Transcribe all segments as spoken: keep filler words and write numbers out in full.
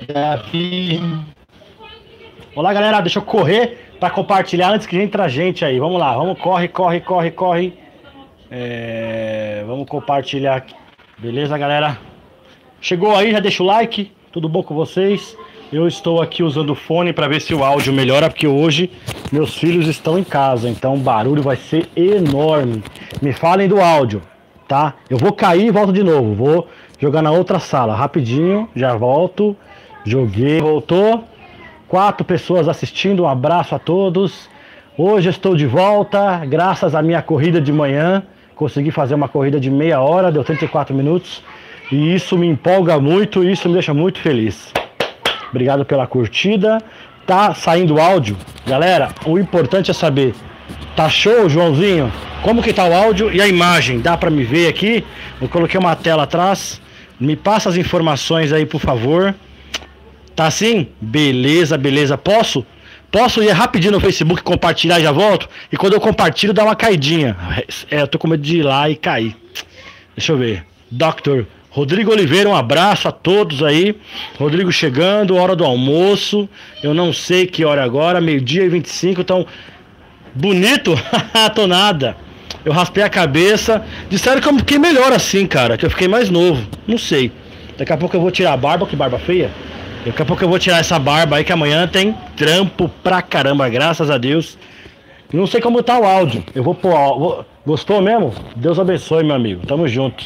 Davi. Olá, galera, deixa eu correr para compartilhar antes que entre a gente aí. Vamos lá, vamos, corre, corre, corre, corre. É, vamos compartilhar aqui. Beleza, galera? Chegou aí, já deixa o like. Tudo bom com vocês? Eu estou aqui usando o fone para ver se o áudio melhora, porque hoje meus filhos estão em casa, então o barulho vai ser enorme. Me falem do áudio, tá? Eu vou cair e volto de novo. Vou jogar na outra sala, rapidinho, já volto. Joguei, voltou. Quatro pessoas assistindo, um abraço a todos. Hoje estou de volta, graças à minha corrida de manhã. Consegui fazer uma corrida de meia hora, deu trinta e quatro minutos. E isso me empolga muito, isso me deixa muito feliz. Obrigado pela curtida. Tá saindo áudio? Galera, o importante é saber. Tá show, Joãozinho? Como que tá o áudio e a imagem? Dá pra me ver aqui? Eu coloquei uma tela atrás. Me passa as informações aí, por favor. Tá assim? Beleza, beleza. Posso? Posso ir rapidinho no Facebook, compartilhar e já volto? E quando eu compartilho, dá uma caidinha. É, eu tô com medo de ir lá e cair. Deixa eu ver. doutor Rodrigo Oliveira, um abraço a todos aí. Rodrigo chegando, hora do almoço. Eu não sei que hora agora, meio-dia e vinte e cinco. Então, bonito? Tô nada. Eu raspei a cabeça. Disseram que eu fiquei melhor assim, cara. Que eu fiquei mais novo. Não sei. Daqui a pouco eu vou tirar a barba, que barba feia. Daqui a pouco eu vou tirar essa barba aí, que amanhã tem trampo pra caramba, graças a Deus. Não sei como tá o áudio. Eu vou pôr. Gostou mesmo? Deus abençoe, meu amigo. Tamo junto.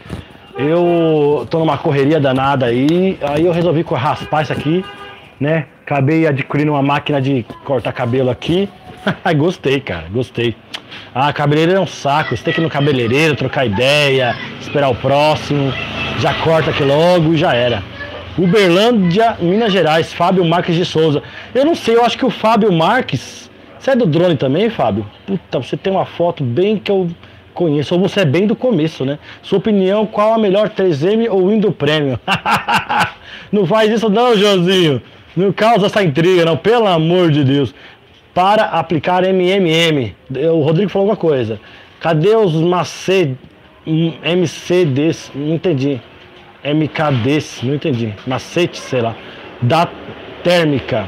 Eu tô numa correria danada aí, aí eu resolvi raspar isso aqui, né? Acabei adquirindo uma máquina de cortar cabelo aqui. Gostei, cara, gostei. Ah, cabeleireiro é um saco, você tem que ir no cabeleireiro, trocar ideia, esperar o próximo, já corta aqui logo e já era. Uberlândia, Minas Gerais, Fábio Marques de Souza. Eu não sei, eu acho que o Fábio Marques, você é do drone também, Fábio? Puta, você tem uma foto bem que eu conheço, ou você é bem do começo, né? Sua opinião, qual a melhor três M ou Windows Premium? Não faz isso não, Joãozinho. Não causa essa intriga, não, pelo amor de Deus. Para aplicar M M M. O Rodrigo falou alguma coisa. Cadê os macê... M C Ds? Não entendi. M K Ds, não entendi. Macete, sei lá. Da térmica.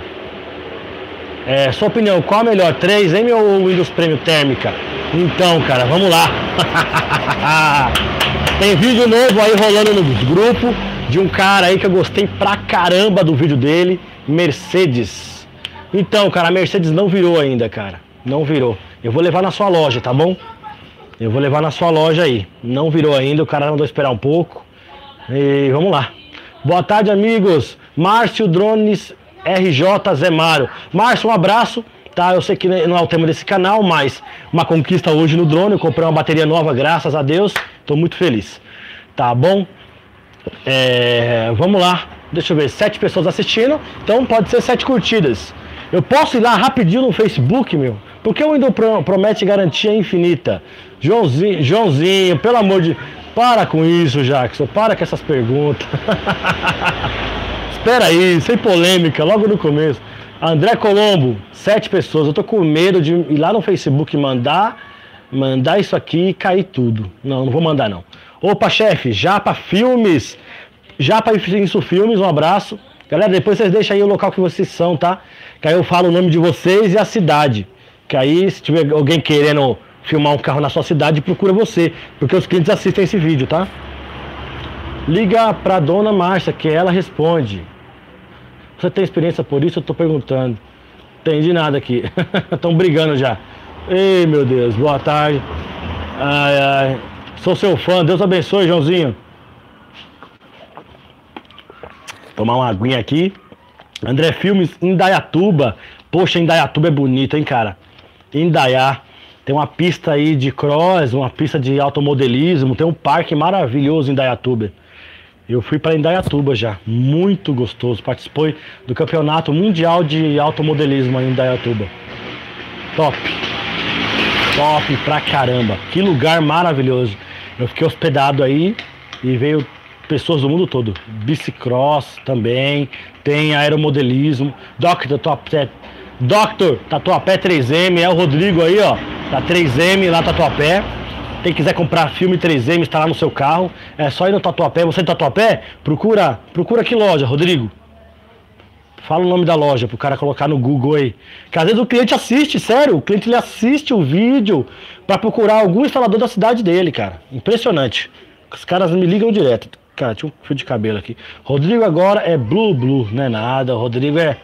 É, sua opinião, qual a melhor? três M ou Windows Premium térmica? Então, cara, vamos lá. Tem vídeo novo aí rolando no grupo de um cara aí que eu gostei pra caramba do vídeo dele, Mercedes. Então, cara, a Mercedes não virou ainda, cara. Não virou. Eu vou levar na sua loja, tá bom? Eu vou levar na sua loja aí. Não virou ainda, o cara mandou esperar um pouco. E vamos lá. Boa tarde, amigos. Márcio Drones R J Zé Mário. Márcio, um abraço. Tá, eu sei que não é o tema desse canal, mas uma conquista hoje no drone. Eu comprei uma bateria nova, graças a Deus. Tô muito feliz. Tá bom? É, vamos lá. Deixa eu ver, sete pessoas assistindo. Então pode ser sete curtidas. Eu posso ir lá rapidinho no Facebook, meu? Porque o Windows promete garantia infinita. Joãozinho, Joãozinho, pelo amor de... Para com isso, Jackson. Para com essas perguntas. Espera aí, sem polêmica, logo no começo. André Colombo, sete pessoas. Eu tô com medo de ir lá no Facebook e mandar, mandar isso aqui e cair tudo. Não, não vou mandar não. Opa, chefe, Japa Filmes. Japa Isso Filmes, um abraço. Galera, depois vocês deixam aí o local que vocês são, tá? Que aí eu falo o nome de vocês e a cidade. Que aí, se tiver alguém querendo filmar um carro na sua cidade, procura você. Porque os clientes assistem esse vídeo, tá? Liga pra dona Márcia, que ela responde. Você tem experiência por isso? Eu tô perguntando. Entendi nada aqui. Estão brigando já. Ei, meu Deus, boa tarde. Ai, ai. Sou seu fã, Deus abençoe, Joãozinho. Tomar uma aguinha aqui. André Filmes, Indaiatuba. Poxa, Indaiatuba é bonito, hein, cara? Indaiá. Tem uma pista aí de cross, uma pista de automodelismo. Tem um parque maravilhoso em Indaiatuba. Eu fui para Indaiatuba já, muito gostoso. Participei do campeonato mundial de automodelismo em Indaiatuba. Top. Top pra caramba. Que lugar maravilhoso. Eu fiquei hospedado aí e veio pessoas do mundo todo. Bicicross também, tem aeromodelismo. Doctor, Tatuapé, Doctor, Tatuapé três M, é o Rodrigo aí, ó. Da três M lá Tatuapé. Quem quiser comprar filme três M, está lá no seu carro. É só ir no Tatuapé. Você é de Tatuapé? Procura, procura que loja, Rodrigo? Fala o nome da loja pro cara colocar no Google aí. Que às vezes o cliente assiste, sério, o cliente ele assiste o vídeo pra procurar algum instalador da cidade dele, cara. Impressionante. Os caras me ligam direto. Cara, tinha um fio de cabelo aqui. Rodrigo agora é Blue Blue, não é nada. O Rodrigo é,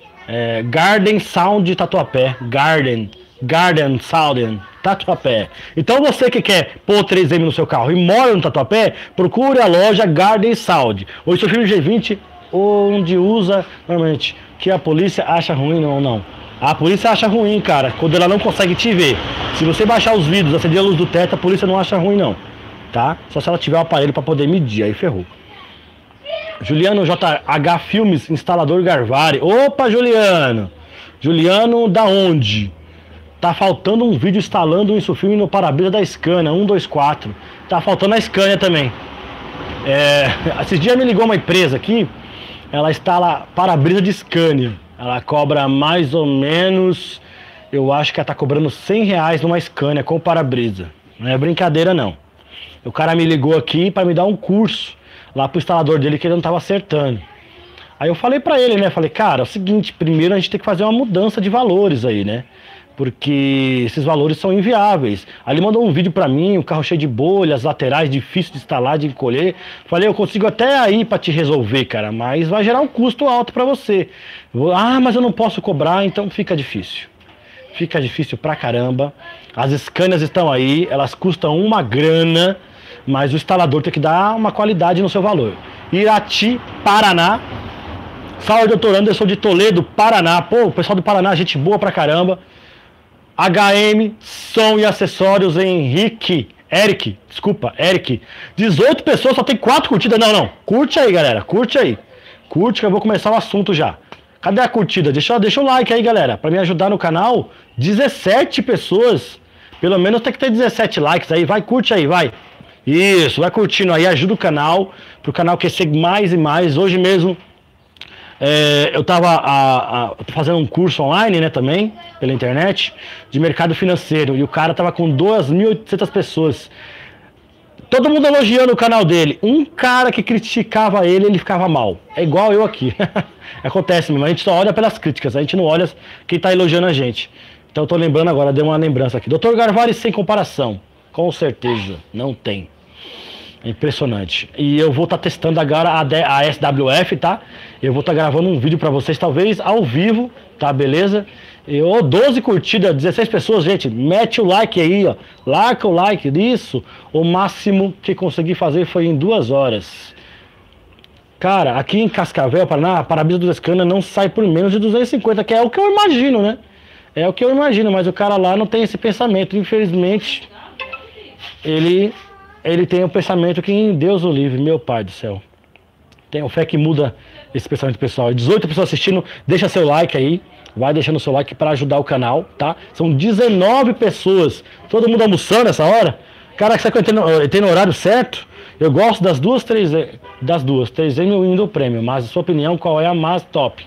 é Garden Sound Tatuapé. Garden. Garden Sound Tatuapé. Então você que quer pôr três M no seu carro e mora no Tatuapé, procure a loja Garden Sound. O Isofilme G vinte, onde usa normalmente, que a polícia acha ruim ou não. A polícia acha ruim, cara, quando ela não consegue te ver. Se você baixar os vidros, acender a luz do teto, a polícia não acha ruim não, tá? Só se ela tiver o aparelho para poder medir, aí ferrou. Juliano J H Filmes, instalador Garvari. Opa, Juliano! Juliano da onde? Tá faltando um vídeo instalando um Isofilme no para-brisa da Scania, um dois quatro. Tá faltando a Scania também. É, esses dias me ligou uma empresa aqui, ela instala para-brisa de Scania. Ela cobra mais ou menos, eu acho que ela tá cobrando cem reais numa Scania com para-brisa. Não é brincadeira não. O cara me ligou aqui para me dar um curso lá pro instalador dele que ele não tava acertando. Aí eu falei pra ele, né, falei, cara, é o seguinte, primeiro a gente tem que fazer uma mudança de valores aí, né? Porque esses valores são inviáveis. Aí ele mandou um vídeo pra mim, um carro cheio de bolhas, laterais, difícil de instalar, de encolher. Falei, eu consigo até aí pra te resolver, cara, mas vai gerar um custo alto pra você. Vou, ah, mas eu não posso cobrar, então fica difícil. Fica difícil pra caramba. As Scanias estão aí, elas custam uma grana, mas o instalador tem que dar uma qualidade no seu valor. Irati, Paraná. Salve, doutor Anderson de Toledo, Paraná. Pô, o pessoal do Paraná, gente boa pra caramba. H M, som e acessórios, Henrique, Eric, desculpa, Eric. dezoito pessoas, só tem quatro curtidas. Não, não, curte aí, galera, curte aí. Curte que eu vou começar o assunto já. Cadê a curtida? Deixa, deixa o like aí, galera, pra me ajudar no canal. dezessete pessoas, pelo menos tem que ter dezessete likes aí. Vai, curte aí, vai. Isso, vai curtindo aí, ajuda o canal, pro canal crescer mais e mais. Hoje mesmo... É, eu estava fazendo um curso online, né, também, pela internet, de mercado financeiro, e o cara tava com duas mil e oitocentas pessoas. Todo mundo elogiando o canal dele. Um cara que criticava ele, ele ficava mal. É igual eu aqui. Acontece mesmo, a gente só olha pelas críticas, a gente não olha quem tá elogiando a gente. Então eu tô lembrando agora, dei uma lembrança aqui. doutor Garvari sem comparação. Com certeza, não tem. É impressionante. E eu vou estar tá testando agora a, a S W F, tá? Eu vou estar tá gravando um vídeo para vocês, talvez ao vivo, tá? Beleza? Eu, doze curtidas, dezesseis pessoas, gente. Mete o like aí, ó. Larga o like disso. O máximo que consegui fazer foi em duas horas. Cara, aqui em Cascavel, Paraná, a para-brisa do Scania não sai por menos de duzentos e cinquenta, que é o que eu imagino, né? É o que eu imagino, mas o cara lá não tem esse pensamento. Infelizmente, ele... Ele tem um pensamento que em Deus o livre, meu pai do céu. Tenho fé que muda esse pensamento pessoal. dezoito pessoas assistindo, deixa seu like aí. Vai deixando seu like para ajudar o canal, tá? São dezenove pessoas. Todo mundo almoçando essa hora. Cara, será que eu tenho, tem no horário certo? Eu gosto das duas, três... Das duas, três M e o Windows Premium. Mas, a sua opinião, qual é a mais top?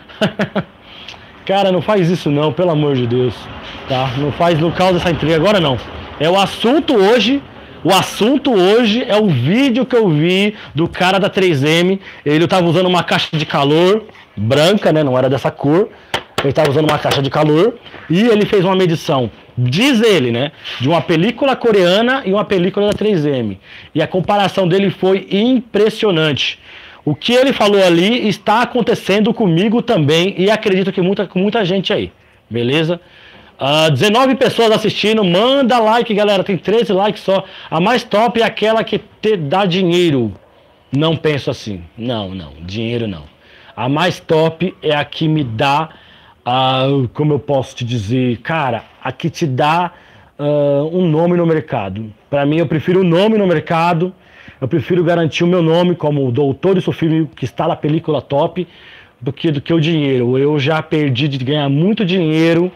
Cara, não faz isso não, pelo amor de Deus. Tá? Não faz, não causa essa intriga agora não. É o assunto hoje... O assunto hoje é o vídeo que eu vi do cara da três M. Ele estava usando uma caixa de calor branca, né? Não era dessa cor. Ele estava usando uma caixa de calor e ele fez uma medição, diz ele, né? De uma película coreana e uma película da três M. E a comparação dele foi impressionante. O que ele falou ali está acontecendo comigo também e acredito que muita, com muita gente aí. Beleza? Uh, dezenove pessoas assistindo, manda like, galera, tem treze likes só. A mais top é aquela que te dá dinheiro. Não penso assim, não, não, dinheiro não. A mais top é a que me dá, uh, como eu posso te dizer, cara, a que te dá uh, um nome no mercado. Para mim, eu prefiro o nome no mercado, eu prefiro garantir o meu nome como doutor Isofilme que está na película top, do que, do que o dinheiro. Eu já perdi de ganhar muito dinheiro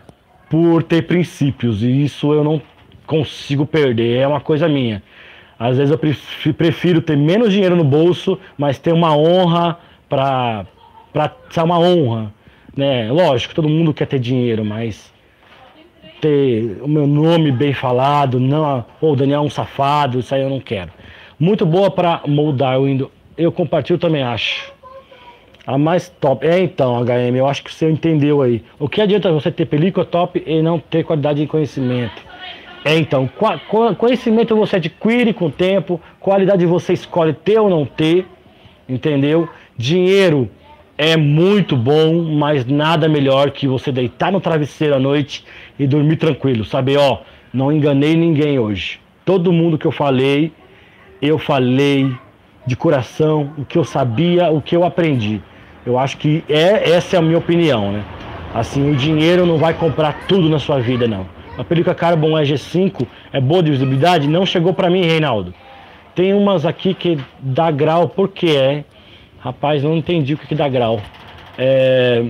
por ter princípios, e isso eu não consigo perder, é uma coisa minha. Às vezes eu prefiro ter menos dinheiro no bolso, mas ter uma honra para para ser uma honra, né? Lógico, todo mundo quer ter dinheiro, mas ter o meu nome bem falado, não, ou oh, Daniel é um safado, isso aí eu não quero. Muito boa para moldar o Windows. Eu compartilho, também acho. A mais top. É então, H M, eu acho que você entendeu aí. O que adianta você ter película top e não ter qualidade de conhecimento? É então, conhecimento você adquire com o tempo, qualidade você escolhe ter ou não ter, entendeu? Dinheiro é muito bom, mas nada melhor que você deitar no travesseiro à noite e dormir tranquilo. Saber, ó, não enganei ninguém hoje. Todo mundo que eu falei, eu falei de coração, o que eu sabia, o que eu aprendi. Eu acho que é, essa é a minha opinião, né? Assim, o dinheiro não vai comprar tudo na sua vida, não. A película Carbon E G cinco é boa de visibilidade? Não chegou pra mim, Reinaldo. Tem umas aqui que dá grau, por que é? Rapaz, não entendi o que, que dá grau. É...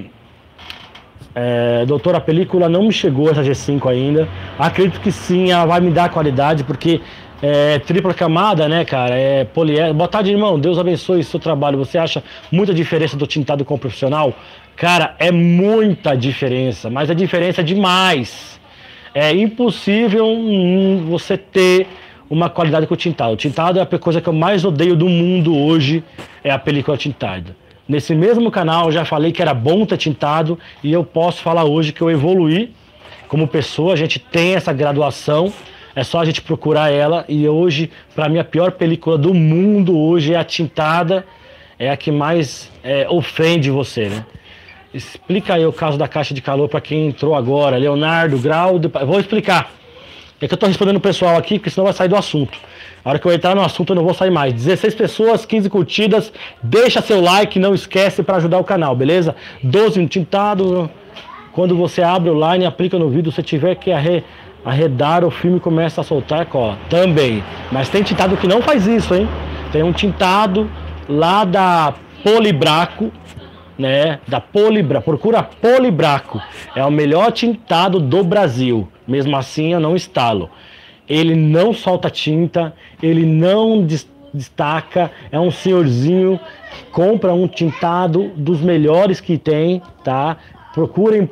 É, doutor, a película não me chegou, essa G cinco ainda. Acredito que sim, ela vai me dar qualidade, porque é tripla camada, né, cara? É poliéster. Boa tarde, irmão. Deus abençoe o seu trabalho. Você acha muita diferença do tintado com o profissional? Cara, é muita diferença, mas é diferença demais. É impossível hum, você ter uma qualidade com o tintado. O tintado é a coisa que eu mais odeio do mundo hoje, é a película tintada. Nesse mesmo canal eu já falei que era bom ter tintado e eu posso falar hoje que eu evoluí como pessoa, a gente tem essa graduação, é só a gente procurar ela e hoje, para mim, a pior película do mundo hoje é a tintada, é a que mais é, ofende você, né? Explica aí o caso da caixa de calor para quem entrou agora, Leonardo, Grau, de... vou explicar. É que eu tô respondendo o pessoal aqui, porque senão vai sair do assunto. A hora que eu entrar no assunto eu não vou sair mais. dezesseis pessoas, quinze curtidas. Deixa seu like, não esquece para ajudar o canal, beleza? doze no tintado. Quando você abre o line, aplica no vídeo, se tiver que arre... arredar, o filme começa a soltar cola. Também. Mas tem tintado que não faz isso, hein? Tem um tintado lá da Polibraco, né? Da Polibraco. Procura Polibraco. É o melhor tintado do Brasil. Mesmo assim, eu não instalo. Ele não solta tinta, ele não destaca, é um senhorzinho que compra um tintado dos melhores que tem, tá? Procurem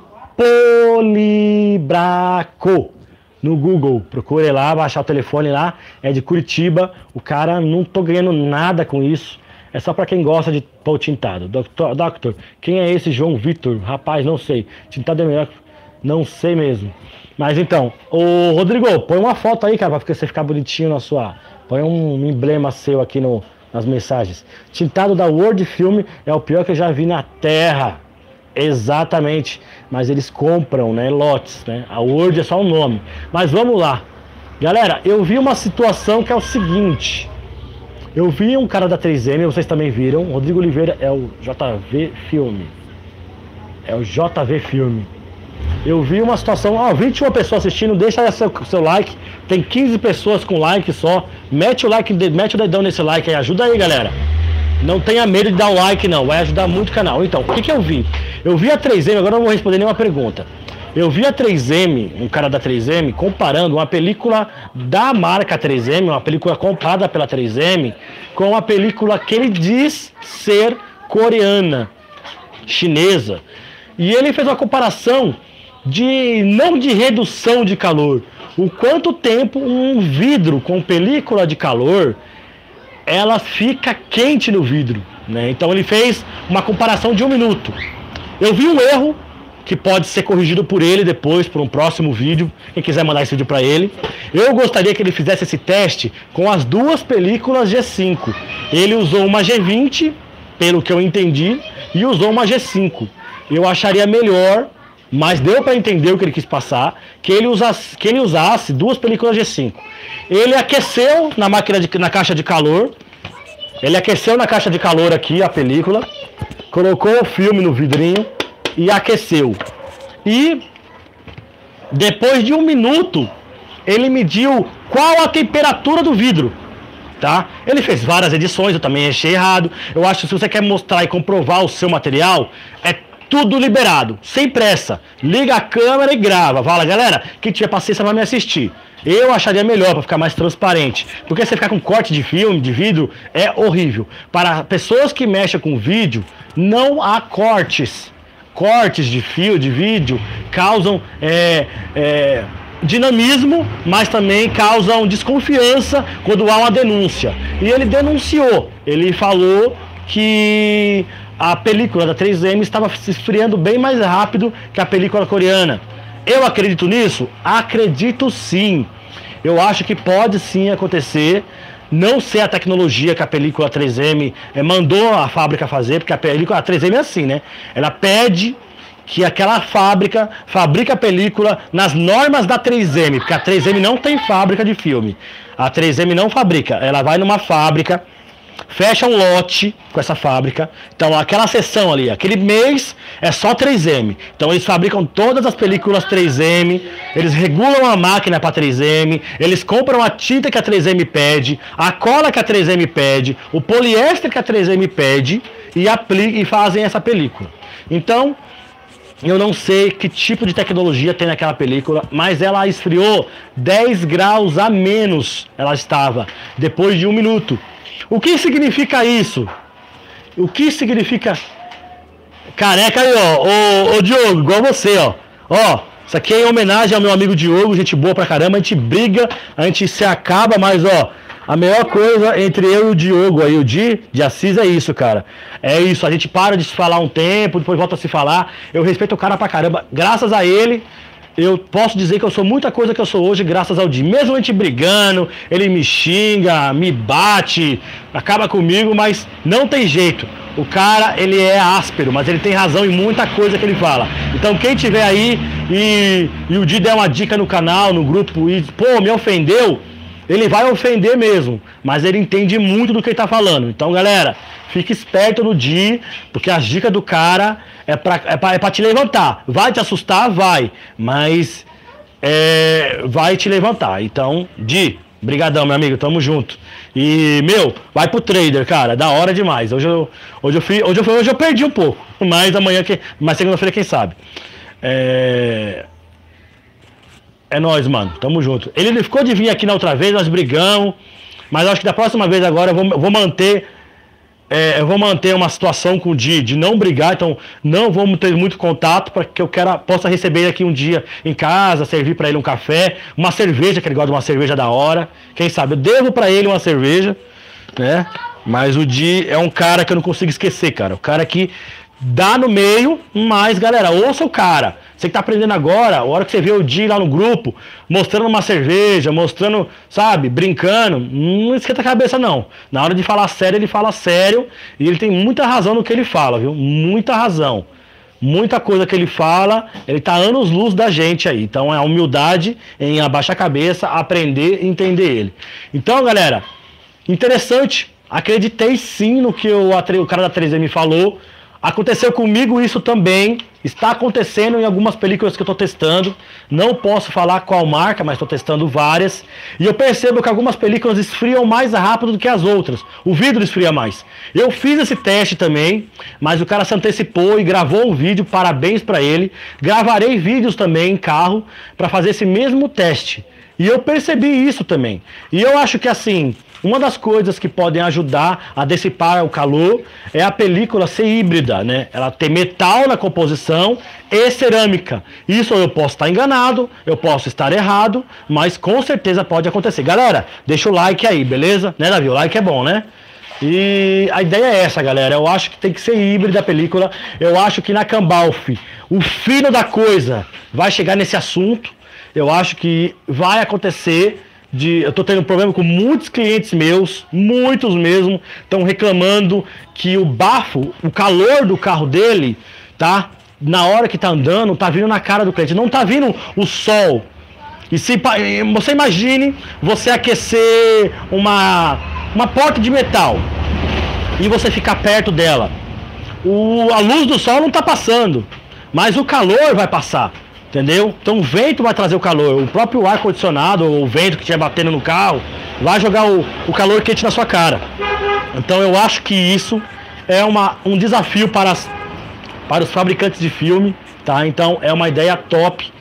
Polibraco no Google, procure lá, baixar o telefone lá, é de Curitiba, o cara, não tô ganhando nada com isso, é só para quem gosta de pôr tintado. Doctor, doctor, quem é esse João Vitor? Rapaz, não sei, tintado é melhor, não sei mesmo. Mas então, ô Rodrigo, põe uma foto aí, cara, pra você ficar bonitinho na sua... Põe um emblema seu aqui no, nas mensagens. Tintado da Word Film é o pior que eu já vi na Terra. Exatamente. Mas eles compram, né, lotes, né? A Word é só um nome. Mas vamos lá. Galera, eu vi uma situação que é o seguinte. Eu vi um cara da três M, vocês também viram. Rodrigo Oliveira é o J V Filme. É o J V Filme. Eu vi uma situação, ó, vinte e uma pessoas assistindo, deixa aí seu, seu like, tem quinze pessoas com like só, mete o like, mete o dedão nesse like aí, ajuda aí, galera. Não tenha medo de dar um like não, vai ajudar muito o canal. Então, o que que eu vi? Eu vi a três M, agora não vou responder nenhuma pergunta. Eu vi a três M, um cara da três M, comparando uma película da marca três M, uma película comprada pela três M, com uma película que ele diz ser coreana, chinesa. E ele fez uma comparação de não de redução de calor, o quanto tempo um vidro com película de calor ela fica quente no vidro, né? Então ele fez uma comparação de um minuto. Eu vi um erro que pode ser corrigido por ele depois, por um próximo vídeo, quem quiser mandar esse vídeo para ele. Eu gostaria que ele fizesse esse teste com as duas películas G cinco. Ele usou uma G vinte, pelo que eu entendi, e usou uma G cinco. Eu acharia melhor, mas deu para entender o que ele quis passar, que ele usasse, que ele usasse duas películas G cinco. Ele aqueceu na máquina de, na caixa de calor, ele aqueceu na caixa de calor aqui a película, colocou o filme no vidrinho e aqueceu. E depois de um minuto, ele mediu qual a temperatura do vidro. Tá? Ele fez várias edições, eu também achei errado. Eu acho que se você quer mostrar e comprovar o seu material, é tudo liberado, sem pressa. Liga a câmera e grava. Fala, galera, quem tiver paciência vai me assistir. Eu acharia melhor para ficar mais transparente, porque você ficar com corte de filme, de vidro, é horrível. Para pessoas que mexem com vídeo, não há cortes. Cortes de fio, de vídeo, causam é, é, dinamismo, mas também causam desconfiança quando há uma denúncia. E ele denunciou, ele falou que a película da três M estava se esfriando bem mais rápido que a película coreana. Eu acredito nisso? Acredito sim. Eu acho que pode sim acontecer. Não sei a tecnologia que a película três M eh, mandou a fábrica fazer, porque a película a três M é assim, né? Ela pede que aquela fábrica fabrica a película nas normas da três M, porque a três M não tem fábrica de filme. A três M não fabrica. Ela vai numa fábrica, fecha um lote com essa fábrica. Então aquela seção ali, aquele mês é só três M. Então eles fabricam todas as películas três M, eles regulam a máquina para três M, eles compram a tinta que a três M pede, a cola que a três M pede, o poliéster que a três M pede e, aplicam, e fazem essa película. Então eu não sei que tipo de tecnologia tem naquela película, mas ela esfriou dez graus a menos, ela estava, depois de um minuto. O que significa isso? O que significa... Careca aí, ó. Ô, ô Diogo, igual você, ó. Ó, isso aqui é em homenagem ao meu amigo Diogo, gente boa pra caramba. A gente briga, a gente se acaba, mas, ó, a melhor coisa entre eu e o Diogo aí, o Di, de Assis, é isso, cara. É isso, a gente para de se falar um tempo, depois volta a se falar. Eu respeito o cara pra caramba. Graças a ele, eu posso dizer que eu sou muita coisa que eu sou hoje graças ao Di. Mesmo a gente brigando, ele me xinga, me bate, acaba comigo, mas não tem jeito. O cara, ele é áspero, mas ele tem razão em muita coisa que ele fala. Então quem tiver aí e, e o Di der uma dica no canal, no grupo, e pô, me ofendeu, ele vai ofender mesmo, mas ele entende muito do que ele tá falando. Então galera, fique esperto no Di, porque as dicas do cara é pra, é pra, é pra te levantar. Vai te assustar? Vai. Mas é, vai te levantar. Então, Di, brigadão, meu amigo. Tamo junto. E, meu, vai pro trader, cara. Da hora demais. Hoje eu, hoje eu, fui, hoje eu, hoje eu perdi um pouco. Mas amanhã, mas segunda-feira, quem sabe. É... É nóis, mano. Tamo junto. Ele, ele ficou de vir aqui na outra vez, nós brigamos. Mas acho que da próxima vez agora eu vou, eu vou manter... É, eu vou manter uma situação com o Di de não brigar, então não vamos ter muito contato para que eu quero, possa receber ele aqui um dia em casa, servir para ele um café, uma cerveja, que ele gosta de uma cerveja da hora. Quem sabe eu devo para ele uma cerveja, né? Mas o Di é um cara que eu não consigo esquecer, cara. O cara que dá no meio, mas galera, ouça o cara. Você que tá aprendendo agora, a hora que você vê o Di lá no grupo, mostrando uma cerveja, mostrando, sabe, brincando, não esquenta a cabeça não. Na hora de falar sério, ele fala sério e ele tem muita razão no que ele fala, viu? Muita razão. Muita coisa que ele fala, ele tá anos-luz da gente aí. Então é a humildade em abaixar a cabeça, aprender e entender ele. Então, galera, interessante. Acreditei sim no que o, o cara da três M falou. Aconteceu comigo isso também, está acontecendo em algumas películas que eu estou testando, não posso falar qual marca, mas estou testando várias, e eu percebo que algumas películas esfriam mais rápido do que as outras, o vidro esfria mais. Eu fiz esse teste também, mas o cara se antecipou e gravou um vídeo, parabéns para ele, gravarei vídeos também em carro para fazer esse mesmo teste, e eu percebi isso também, e eu acho que assim... Uma das coisas que podem ajudar a dissipar o calor é a película ser híbrida, né? Ela tem metal na composição e cerâmica. Isso eu posso estar enganado, eu posso estar errado, mas com certeza pode acontecer. Galera, deixa o like aí, beleza? Né, Davi? O like é bom, né? E a ideia é essa, galera. Eu acho que tem que ser híbrida a película. Eu acho que na Cambalf, o fino da coisa vai chegar nesse assunto. Eu acho que vai acontecer... De, eu tô tendo problema com muitos clientes meus, muitos mesmo, estão reclamando que o bafo, o calor do carro dele, tá? Na hora que tá andando, tá vindo na cara do cliente, não tá vindo o sol. E se você imagine você aquecer uma, uma porta de metal e você ficar perto dela. O, a luz do sol não tá passando, mas o calor vai passar. Entendeu? Então o vento vai trazer o calor, o próprio ar-condicionado, o vento que estiver batendo no carro, vai jogar o, o calor quente na sua cara. Então eu acho que isso é uma, um desafio para, as, para os fabricantes de filme, tá? Então é uma ideia top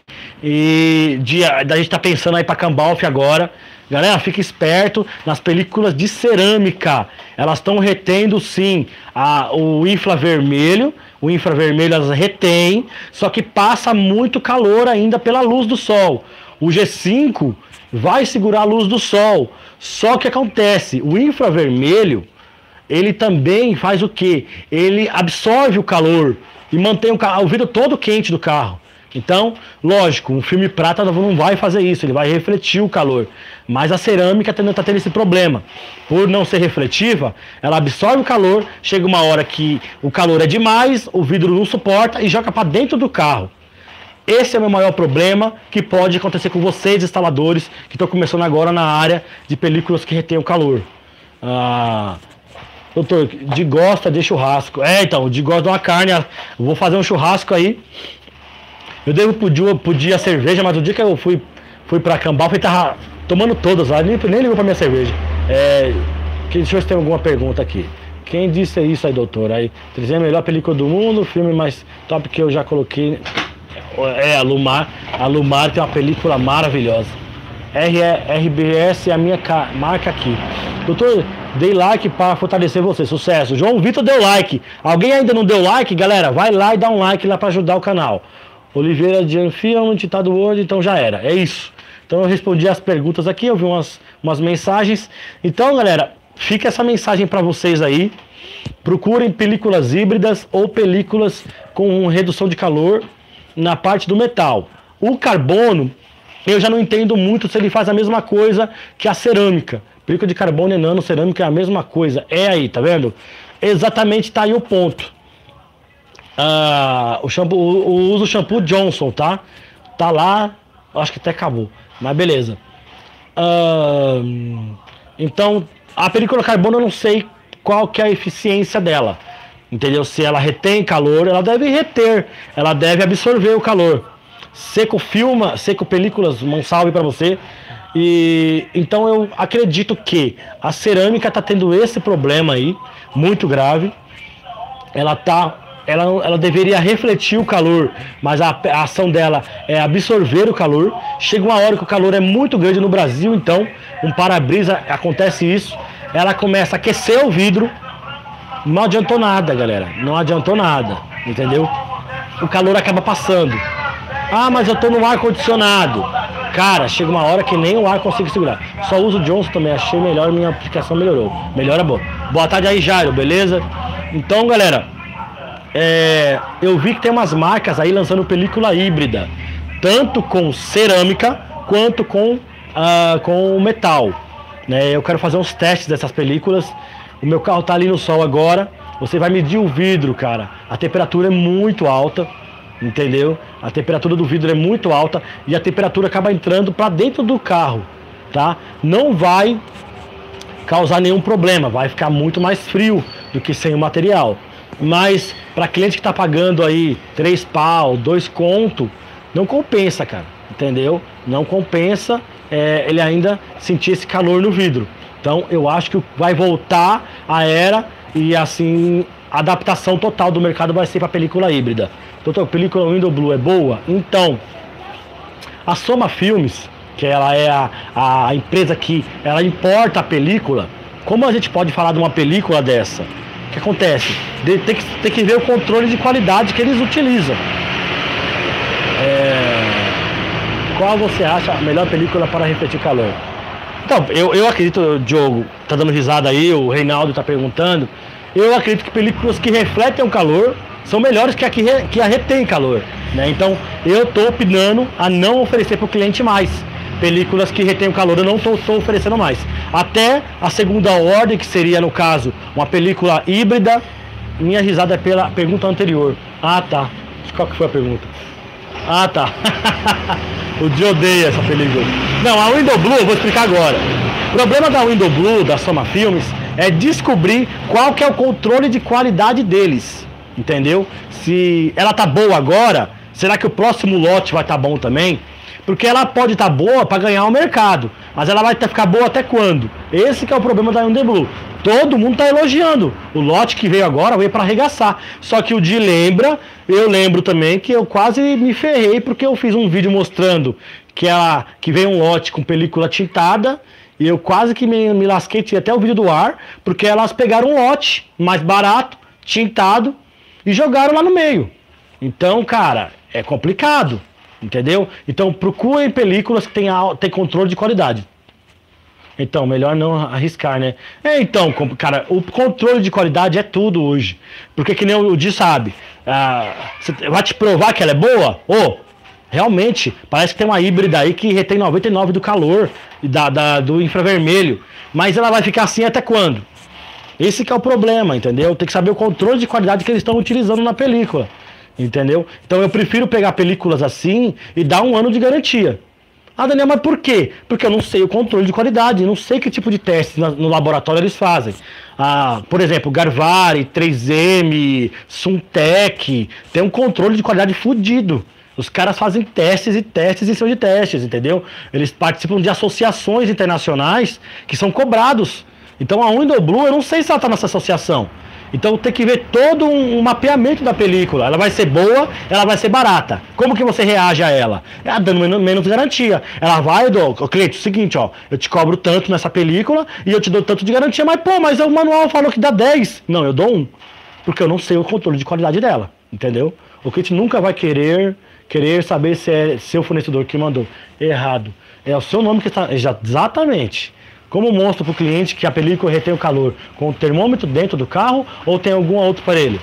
e de, da gente tá pensando aí para Cambalf agora. Galera, fique esperto nas películas de cerâmica, elas estão retendo sim a, o infravermelho. O infravermelho elas retém, só que passa muito calor ainda pela luz do sol. O G cinco vai segurar a luz do sol. Só que acontece, o infravermelho, ele também faz o quê? Ele absorve o calor e mantém o, o vidro todo quente do carro. Então, lógico, um filme prata não vai fazer isso, ele vai refletir o calor. Mas a cerâmica está tendo esse problema. Por não ser refletiva, ela absorve o calor, chega uma hora que o calor é demais, o vidro não suporta e joga para dentro do carro. Esse é o meu maior problema que pode acontecer com vocês, instaladores, que estão começando agora na área de películas que retêm o calor. Ah, doutor, de gosta de churrasco. É, então, de gosta de uma carne, eu vou fazer um churrasco aí. Eu devo pedir, pedir a cerveja, mas o dia que eu fui, fui pra Cambal, eu tava tomando todas lá, nem, nem ligou pra minha cerveja. É, que, deixa eu ver se tem alguma pergunta aqui. Quem disse isso aí, doutor? Aí, é a melhor película do mundo, filme mais top que eu já coloquei. É, a Lumar. A Lumar tem uma película maravilhosa. R B S é a minha marca aqui. Doutor, dei like para fortalecer você. Sucesso. João Vitor deu like. Alguém ainda não deu like, galera? Vai lá e dá um like lá para ajudar o canal. Oliveira de Anfield, ditado Word, então já era. É isso. Então eu respondi as perguntas aqui, eu vi umas, umas mensagens. Então, galera, fica essa mensagem para vocês aí. Procurem películas híbridas ou películas com redução de calor na parte do metal. O carbono, eu já não entendo muito se ele faz a mesma coisa que a cerâmica. Película de carbono e nano cerâmica é a mesma coisa. É aí, tá vendo? Exatamente, tá aí o ponto. Ah, o shampoo, o, o uso shampoo Johnson, tá? Tá lá, acho que até acabou, mas beleza. Ah, então, a película carbono eu não sei qual que é a eficiência dela. Entendeu? Se ela retém calor, ela deve reter, ela deve absorver o calor. Seco Filma, Seco Películas, um salve pra você. E então eu acredito que a cerâmica tá tendo esse problema aí, muito grave. Ela tá, ela, ela deveria refletir o calor, mas a, a ação dela é absorver o calor. Chega uma hora que o calor é muito grande no Brasil, então um para-brisa, acontece isso, ela começa a aquecer o vidro. Não adiantou nada, galera. Não adiantou nada, entendeu? O calor acaba passando. Ah, mas eu tô no ar-condicionado. Cara, chega uma hora que nem o ar consegue segurar. Só uso o Johnson também, achei melhor, minha aplicação melhorou. Melhora boa. Boa tarde aí, Jairo, beleza? Então, galera, é, eu vi que tem umas marcas aí lançando película híbrida. Tanto com cerâmica, quanto com, uh, com metal. Né? Eu quero fazer uns testes dessas películas. O meu carro tá ali no sol agora. Você vai medir o vidro, cara. A temperatura é muito alta, entendeu? A temperatura do vidro é muito alta e a temperatura acaba entrando para dentro do carro, tá? Não vai causar nenhum problema, vai ficar muito mais frio do que sem o material. Mas para cliente que tá pagando aí três pau, dois conto, não compensa, cara, entendeu? Não compensa é, ele ainda sentir esse calor no vidro. Então eu acho que vai voltar a era e assim a adaptação total do mercado vai ser para película híbrida. Doutor, a película Window Blue é boa? Então, a Soma Filmes, que ela é a, a empresa que ela importa a película, como a gente pode falar de uma película dessa? O que acontece? Tem que, tem que ver o controle de qualidade que eles utilizam. É... Qual você acha a melhor película para refletir calor? Então, eu, eu acredito, o Diogo tá dando risada aí, o Reinaldo tá perguntando. Eu acredito que películas que refletem o calor são melhores que a que, re, que a retém calor, né? Então, eu tô opinando a não oferecer para o cliente mais películas que retêm o calor, eu não tô, tô oferecendo mais. Até a segunda ordem, que seria, no caso, uma película híbrida. Minha risada é pela pergunta anterior. Ah, tá. Qual que foi a pergunta? Ah, tá. O Dio odeia essa película. Não, a Window Blue, eu vou explicar agora. O problema da Window Blue, da Soma Filmes, é descobrir qual que é o controle de qualidade deles. Entendeu? Se ela tá boa agora, será que o próximo lote vai estar tá bom também? Porque ela pode estar tá boa para ganhar o mercado, mas ela vai ficar boa até quando? Esse que é o problema da Window Blue. Todo mundo tá elogiando. O lote que veio agora veio para arregaçar. Só que o Di lembra, eu lembro também que eu quase me ferrei porque eu fiz um vídeo mostrando que, ela, que veio um lote com película tintada e eu quase que me, me lasquei, tirei até o vídeo do ar, porque elas pegaram um lote mais barato, tintado, e jogaram lá no meio. Então, cara, é complicado, entendeu? Então procurem películas que tenham tem controle de qualidade. Então, melhor não arriscar, né? É, então, cara, o controle de qualidade é tudo hoje. Porque que nem o Di sabe, ah, vai te provar que ela é boa? Ô, oh, realmente, parece que tem uma híbrida aí que retém noventa e nove do calor da, da, do infravermelho. Mas ela vai ficar assim até quando? Esse que é o problema, entendeu? Tem que saber o controle de qualidade que eles estão utilizando na película, entendeu? Então eu prefiro pegar películas assim e dar um ano de garantia. Ah, Daniel, mas por quê? Porque eu não sei o controle de qualidade, não sei que tipo de teste no laboratório eles fazem. Ah, por exemplo, Garvari, três M, Suntec, tem um controle de qualidade fudido. Os caras fazem testes e testes em cima de testes, entendeu? Eles participam de associações internacionais que são cobrados. Então a Window Blue, eu não sei se ela está nessa associação. Então tem que ver todo um, um mapeamento da película. Ela vai ser boa, ela vai ser barata. Como que você reage a ela? É dando menos, menos garantia. Ela vai, eu dou, cliente, é o seguinte, ó, eu te cobro tanto nessa película e eu te dou tanto de garantia, mas pô, mas o manual falou que dá dez. Não, eu dou um. Porque eu não sei o controle de qualidade dela, entendeu? O cliente nunca vai querer, querer saber se é seu fornecedor que mandou errado. É o seu nome que está... Exatamente. Como mostra para o cliente que a película retém o calor? Com o termômetro dentro do carro ou tem algum outro aparelho?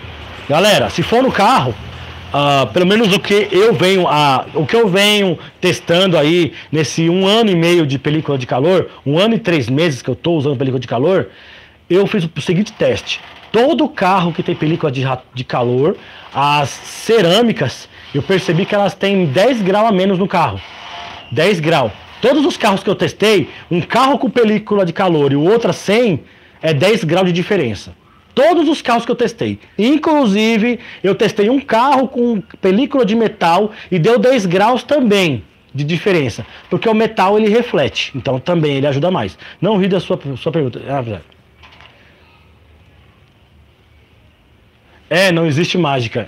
Galera, se for no carro, uh, pelo menos o que eu venho uh, o que eu venho testando aí nesse um ano e meio de película de calor, um ano e três meses que eu estou usando película de calor, eu fiz o seguinte teste. Todo carro que tem película de, de calor, as cerâmicas, eu percebi que elas têm dez graus a menos no carro. dez graus. Todos os carros que eu testei, um carro com película de calor e o outro a cem, é dez graus de diferença. Todos os carros que eu testei. Inclusive, eu testei um carro com película de metal e deu dez graus também de diferença. Porque o metal, ele reflete. Então, também ele ajuda mais. Não ri da sua, sua pergunta. É, não existe mágica.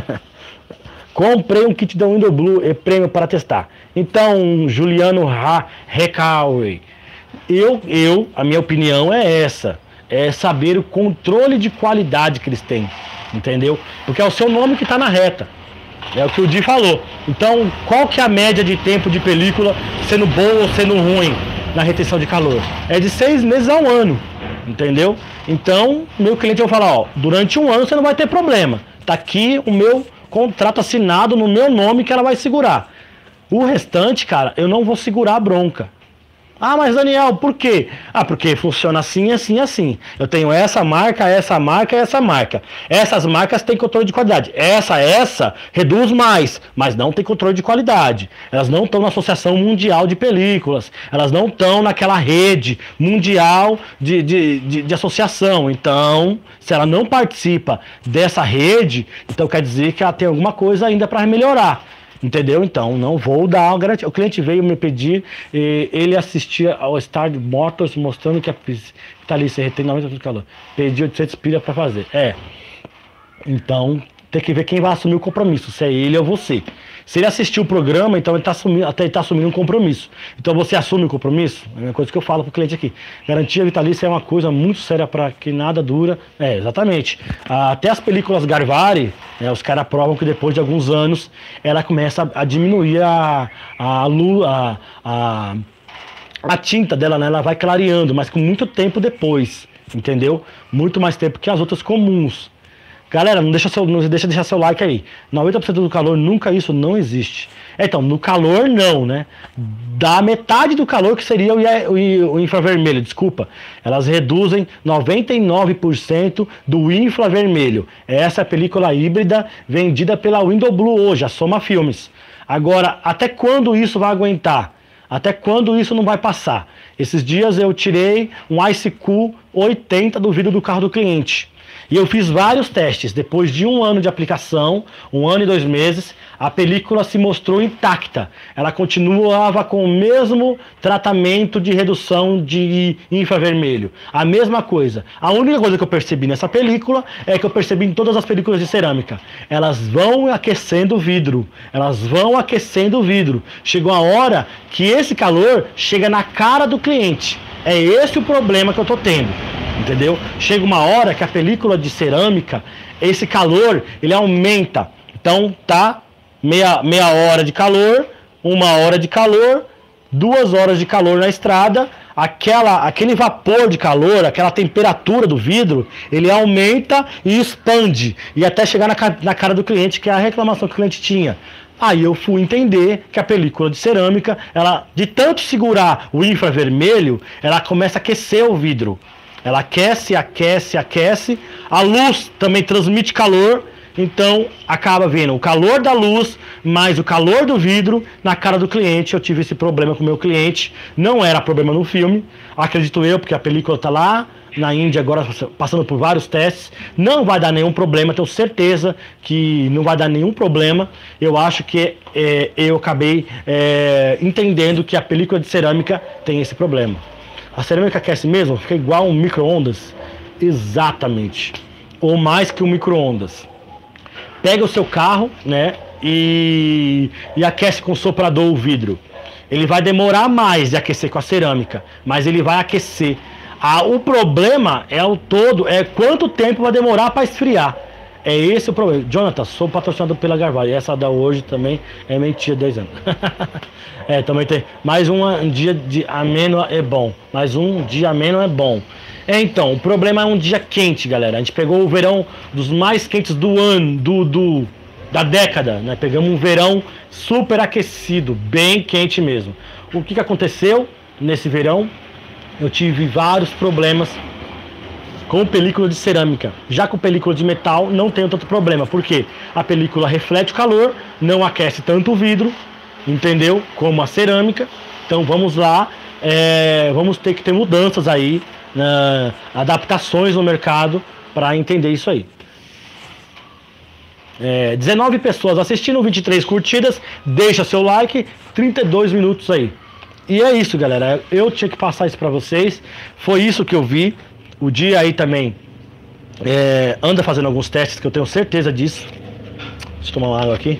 Comprei um kit da Window Blue e prêmio para testar. Então, Juliano Recaue, eu, eu, a minha opinião é essa. É saber o controle de qualidade que eles têm. Entendeu? Porque é o seu nome que está na reta. É o que o Di falou. Então, qual que é a média de tempo de película sendo boa ou sendo ruim na retenção de calor? É de seis meses a um ano. Entendeu? Então, meu cliente vai falar, ó, durante um ano você não vai ter problema. Tá aqui o meu contrato assinado no meu nome que ela vai segurar. O restante, cara, eu não vou segurar a bronca. Ah, mas Daniel, por quê? Ah, porque funciona assim, assim, assim. Eu tenho essa marca, essa marca e essa marca. Essas marcas têm controle de qualidade. Essa, essa, reduz mais, mas não tem controle de qualidade. Elas não estão na Associação Mundial de Películas. Elas não estão naquela rede mundial de, de, de, de associação. Então, se ela não participa dessa rede, então quer dizer que ela tem alguma coisa ainda para melhorar. Entendeu? Então, não vou dar uma garantia. O cliente veio me pedir, e ele assistia ao Star Motors mostrando que a Vitalícia retém noventa por cento de calor. Pedi oitocentos pilha para fazer. É. Então, tem que ver quem vai assumir o compromisso, se é ele ou você. Se ele assistiu o programa, então ele está assumindo, até ele tá assumindo um compromisso. Então você assume o compromisso? É a mesma coisa que eu falo para o cliente aqui. Garantia vitalícia é uma coisa muito séria para que nada dura. É, exatamente. Até as películas Garvari, né, os caras provam que depois de alguns anos ela começa a, a diminuir a, a, a, a, a tinta dela, né? Ela vai clareando, mas com muito tempo depois, entendeu? Muito mais tempo que as outras comuns. Galera, não deixa, seu, não deixa deixar seu like aí. noventa por cento do calor, nunca isso não existe. Então, no calor não, né? Da metade do calor que seria o, o, o infravermelho, desculpa. Elas reduzem noventa e nove por cento do infravermelho. Essa é a película híbrida vendida pela Window Blue hoje, a Soma Filmes. Agora, até quando isso vai aguentar? Até quando isso não vai passar? Esses dias eu tirei um Ice Cool oitenta do vidro do carro do cliente. E eu fiz vários testes. Depois de um ano de aplicação, um ano e dois meses, a película se mostrou intacta. Ela continuava com o mesmo tratamento de redução de infravermelho. A mesma coisa. A única coisa que eu percebi nessa película é que eu percebi em todas as películas de cerâmica. Elas vão aquecendo o vidro. Elas vão aquecendo o vidro. Chegou a hora que esse calor chega na cara do cliente. É esse o problema que eu tô tendo. Entendeu? Chega uma hora que a película de cerâmica, esse calor, ele aumenta. Então, tá meia, meia hora de calor, uma hora de calor, duas horas de calor na estrada, aquela, aquele vapor de calor, aquela temperatura do vidro, ele aumenta e expande, e até chegar na, na cara do cliente, que é a reclamação que o cliente tinha. Aí eu fui entender que a película de cerâmica, ela, de tanto segurar o infravermelho, ela começa a aquecer o vidro. Ela aquece, aquece, aquece, a luz também transmite calor. Então, acaba vendo o calor da luz, mais o calor do vidro na cara do cliente. Eu tive esse problema com o meu cliente. Não era problema no filme, acredito eu, porque a película está lá na Índia agora, passando por vários testes. Não vai dar nenhum problema, tenho certeza que não vai dar nenhum problema. Eu acho que é, eu acabei é, entendendo que a película de cerâmica tem esse problema. A cerâmica aquece mesmo? Fica igual um micro-ondas? Exatamente. Ou mais que um micro-ondas. Pega o seu carro, né, e, e aquece com soprador o vidro. Ele vai demorar mais de aquecer com a cerâmica, mas ele vai aquecer. Ah, o problema é o todo, é quanto tempo vai demorar para esfriar. É esse o problema. Jonathan, sou patrocinado pela Garvai. Essa da hoje também é mentira, dez anos. É, também tem. Mais um, um dia de ameno é bom. Mais um dia ameno é bom. É, então, o problema é um dia quente, galera. A gente pegou o verão dos mais quentes do ano, do, do, da década, né? Pegamos um verão super aquecido, bem quente mesmo. O que, que aconteceu nesse verão? Eu tive vários problemas com película de cerâmica. Já com película de metal não tenho tanto problema, porque a película reflete o calor, não aquece tanto o vidro, entendeu? Como a cerâmica. Então vamos lá, é, vamos ter que ter mudanças aí, uh, adaptações no mercado para entender isso aí. É, dezenove pessoas assistindo, vinte e três curtidas, deixa seu like, trinta e dois minutos aí. E é isso, galera, eu tinha que passar isso para vocês, foi isso que eu vi. O dia aí também é, anda fazendo alguns testes, que eu tenho certeza disso. Deixa eu tomar uma água aqui.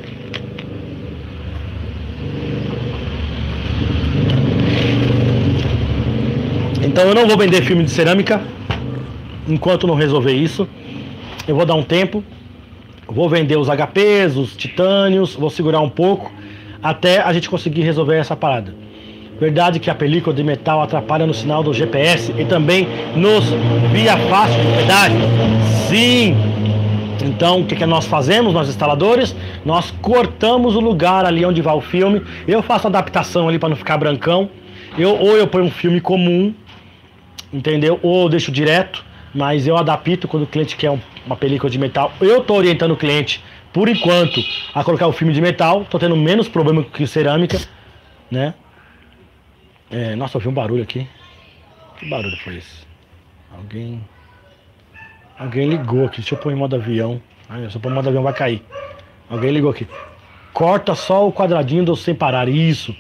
Então eu não vou vender filme de cerâmica enquanto não resolver isso. Eu vou dar um tempo. Vou vender os H Ps, os titânios, vou segurar um pouco até a gente conseguir resolver essa parada. Verdade que a película de metal atrapalha no sinal do G P S e também nos via fácil de propriedade? Sim! Então o que, que nós fazemos, nós instaladores? Nós cortamos o lugar ali onde vai o filme. Eu faço adaptação ali para não ficar brancão. Eu, ou eu ponho um filme comum, entendeu? Ou eu deixo direto, mas eu adapto quando o cliente quer um, uma película de metal. Eu tô orientando o cliente, por enquanto, a colocar o filme de metal. Tô tendo menos problema que cerâmica, né? É, nossa, eu ouvi um barulho aqui. Que barulho foi esse? Alguém... Alguém ligou aqui. Deixa eu pôr em modo avião. Ai, se eu pôr em modo avião vai cair. Alguém ligou aqui. Corta só o quadradinho do sem parar. Isso.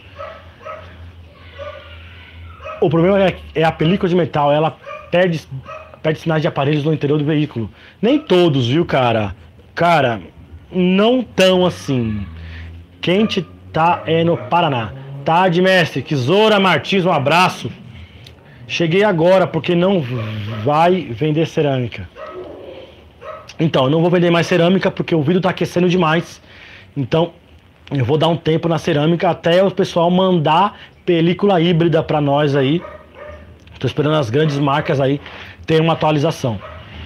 O problema é, é a película de metal. Ela perde, perde sinais de aparelhos no interior do veículo. Nem todos, viu, cara? Cara, não tão assim. Quente tá é no Paraná. Tarde, mestre. Kizora Martins, um abraço. Cheguei agora porque não vai vender cerâmica. Então, eu não vou vender mais cerâmica porque o vidro tá aquecendo demais. Então, eu vou dar um tempo na cerâmica até o pessoal mandar película híbrida para nós aí. Tô esperando as grandes marcas aí ter uma atualização.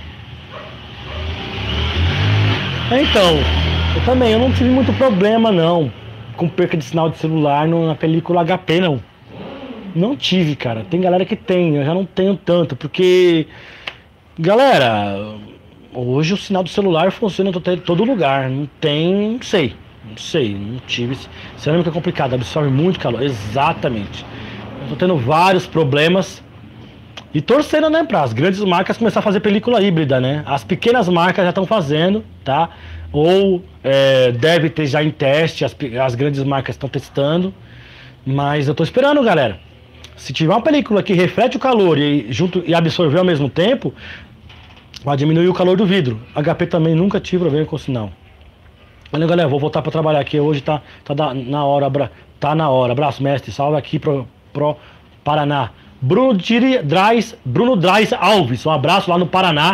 Então, eu também, eu não tive muito problema não com perca de sinal de celular no, na película H P, não. Não tive, cara. Tem galera que tem, eu já não tenho tanto, porque... Galera, hoje o sinal do celular funciona em todo lugar. Não tem, não sei. Não sei, não tive. Cerâmica é complicado, absorve muito calor. Exatamente. Eu tô tendo vários problemas. E torcendo, né, para as grandes marcas começar a fazer película híbrida, né? As pequenas marcas já estão fazendo, tá? Ou é, deve ter já em teste, as, as grandes marcas estão testando. Mas eu tô esperando, galera. Se tiver uma película que reflete o calor e, junto, e absorver ao mesmo tempo, vai diminuir o calor do vidro. H P também nunca tive problema com o sinal. Olha, galera, vou voltar para trabalhar aqui. Hoje tá, tá da, na hora, tá na hora. Abraço, mestre. Salve aqui pro, pro Paraná. Bruno Drais, Bruno Drais Alves, um abraço lá no Paraná.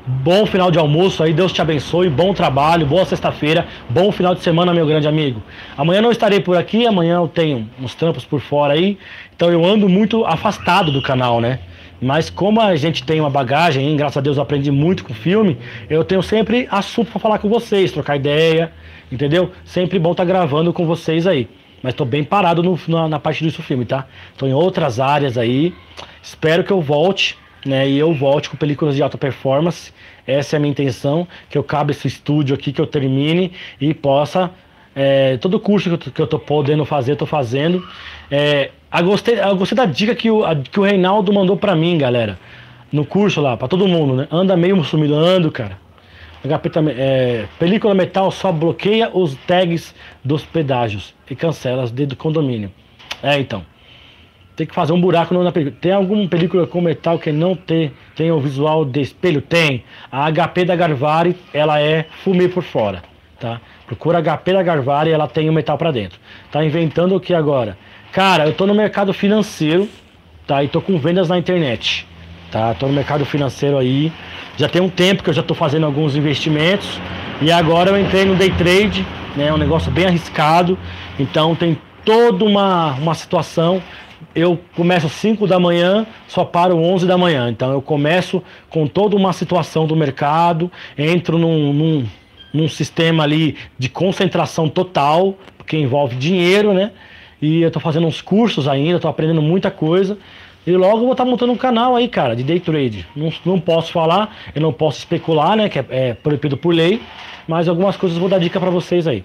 Bom final de almoço aí, Deus te abençoe, bom trabalho, boa sexta-feira, bom final de semana, meu grande amigo. Amanhã não estarei por aqui, amanhã eu tenho uns trampos por fora aí, então eu ando muito afastado do canal, né? Mas como a gente tem uma bagagem, hein, graças a Deus eu aprendi muito com o filme, eu tenho sempre assunto para falar com vocês, trocar ideia, entendeu? Sempre bom estar gravando com vocês aí. Mas tô bem parado no, na, na parte do filme, tá? Tô em outras áreas aí, espero que eu volte, né, e eu volte com películas de alta performance. Essa é a minha intenção, que eu cabe esse estúdio aqui, que eu termine e possa, é, todo curso que eu, que eu tô podendo fazer, eu tô fazendo. É, eu, gostei, eu gostei da dica que o, a, que o Reinaldo mandou pra mim, galera, no curso lá, pra todo mundo, né? Anda meio sumido, ando, cara. H P também, é, película metal só bloqueia os tags dos pedágios e cancela as do condomínio. É, então. Tem que fazer um buraco na película. Tem alguma película com metal que não tem, tem o visual de espelho? Tem. A H P da Garvari, ela é fumê por fora, tá? Procura a H P da Garvari, ela tem o metal pra dentro. Tá inventando o que agora? Cara, eu tô no mercado financeiro, tá? E tô com vendas na internet, tá? Tô no mercado financeiro aí. Já tem um tempo que eu já tô fazendo alguns investimentos. E agora eu entrei no day trade, né? É um negócio bem arriscado. Então tem toda uma, uma situação. Eu começo às cinco da manhã, só paro onze da manhã. Então eu começo com toda uma situação do mercado, entro num, num, num sistema ali de concentração total, que envolve dinheiro, né? E eu tô fazendo uns cursos ainda, tô aprendendo muita coisa. E logo eu vou estar montando um canal aí, cara, de day trade. Não, não posso falar, eu não posso especular, né? Que é, é proibido por lei. Mas algumas coisas eu vou dar dica pra vocês aí.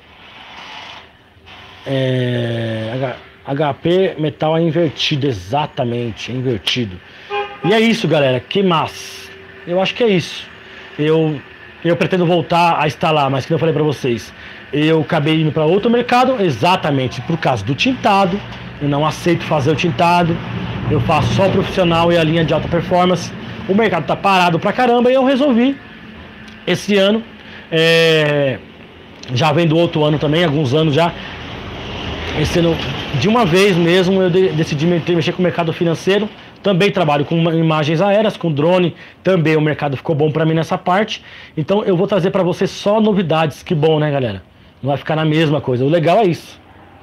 É... H P metal é invertido, exatamente, é invertido. E é isso, galera, que mais? Eu acho que é isso. Eu, eu pretendo voltar a instalar, mas como eu falei pra vocês, eu acabei indo para outro mercado, exatamente por causa do tintado. Eu não aceito fazer o tintado, eu faço só o profissional e a linha de alta performance. O mercado tá parado pra caramba e eu resolvi esse ano, é, já vem do outro ano também, alguns anos já. Esse ano, de uma vez mesmo, eu de, decidi mexer com o mercado financeiro. Também trabalho com imagens aéreas, com drone. Também o mercado ficou bom para mim nessa parte. Então eu vou trazer para vocês só novidades. Que bom, né, galera? Não vai ficar na mesma coisa. O legal é isso.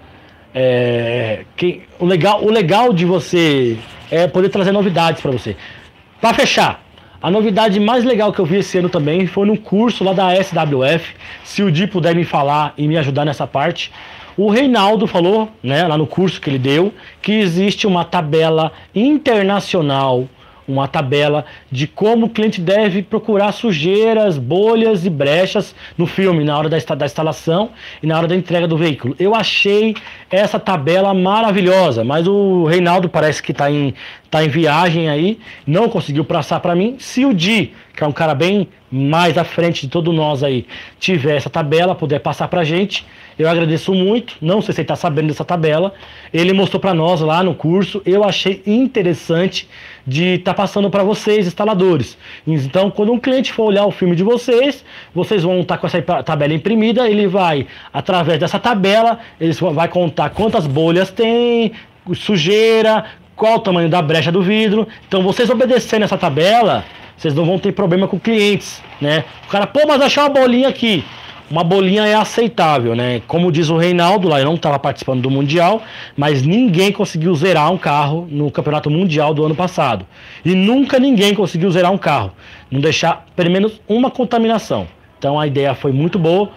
É, que, o, legal, o legal de você é poder trazer novidades para você. Para fechar, a novidade mais legal que eu vi esse ano também foi num curso lá da S W F. Se o Di puder me falar e me ajudar nessa parte. O Reinaldo falou, né, lá no curso que ele deu, que existe uma tabela internacional, uma tabela de como o cliente deve procurar sujeiras, bolhas e brechas no filme, na hora da, da instalação e na hora da entrega do veículo. Eu achei essa tabela maravilhosa, mas o Reinaldo parece que está em, tá em viagem aí, não conseguiu passar para mim. Se o Di, que é um cara bem mais à frente de todos nós aí, tiver essa tabela, puder passar pra gente, eu agradeço muito. Não sei se ele está sabendo dessa tabela. Ele mostrou para nós lá no curso. Eu achei interessante de estar tá passando para vocês, instaladores. Então, quando um cliente for olhar o filme de vocês, vocês vão estar tá com essa tabela imprimida. Ele vai, através dessa tabela, ele vai contar quantas bolhas tem, sujeira, qual o tamanho da brecha do vidro. Então, vocês obedecendo essa tabela, vocês não vão ter problema com clientes, né? O cara, pô, mas achar uma bolinha aqui. Uma bolinha é aceitável, né? Como diz o Reinaldo lá, eu não estava participando do Mundial, mas ninguém conseguiu zerar um carro no Campeonato Mundial do ano passado. E nunca ninguém conseguiu zerar um carro. Não deixar pelo menos uma contaminação. Então a ideia foi muito boa.